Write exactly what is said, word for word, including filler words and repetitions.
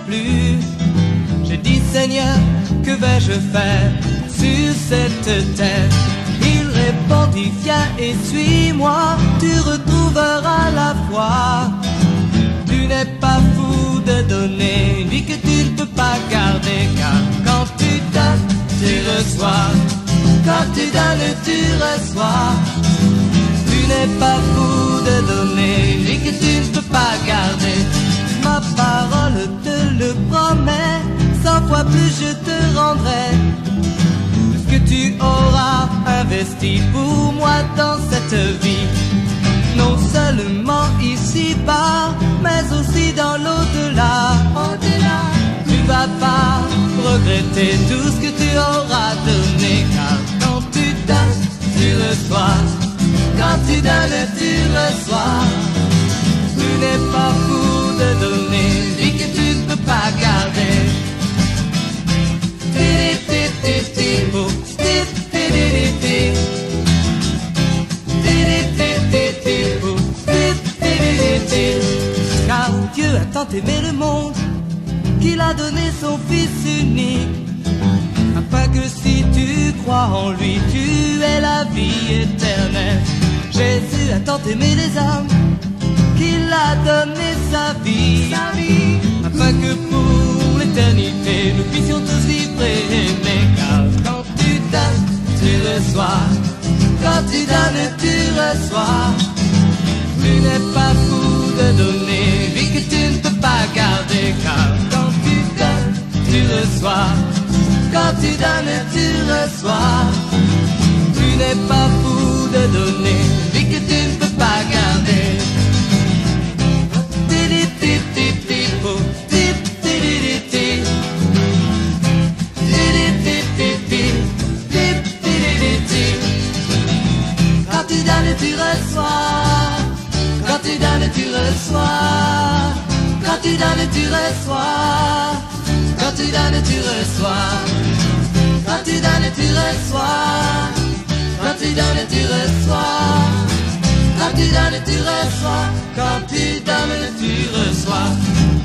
plus. J'ai dit Seigneur, que vais-je faire sur cette terre? Il répondit, viens et suis-moi, tu retrouveras la foi. Tu n'es pas fou de donner une vie que tu ne peux pas garder, car quand tu donnes, tu reçois. Quand tu donnes, tu reçois. Tu n'es pas fou de donner une vie que tu ne peux pas garder. Ma parole te le promet, cent fois plus je te rendrai ce que tu auras investi pour moi dans cette vie. Non seulement ici-bas, mais aussi dans l'au-delà. Au-delà, tu vas pas regretter tout ce que tu auras donné, car quand tu donnes, tu reçois. Quand tu donnes, tu reçois. Tu n'es pas fou de donner une vie que tu ne peux pas garder. Car Dieu a tant aimé le monde qu'il a donné son Fils unique, afin que si tu crois en lui, tu aies la vie éternelle. Jésus a tant aimé les âmes qu'il a donné sa vie, sa vie, afin que pour l'éternité nous puissions tous vivre et aimer. Car quand tu donnes, tu reçois. Quand tu donnes, tu reçois. Tu n'es pas fou de donner une vie que tu ne peux pas garder, car quand tu donnes, tu reçois. Quand tu donnes, tu reçois. Tu n'es pas fou de donner une vie que tu ne peux pas garder. Quand tu donnes, tu reçois. Quand tu donnes, tu reçois. Quand tu donnes, tu reçois. Quand tu donnes, tu reçois. Quand tu donnes, tu reçois. Quand tu donnes, tu reçois. Quand tu donnes, tu reçois. Quand tu donnes, tu reçois.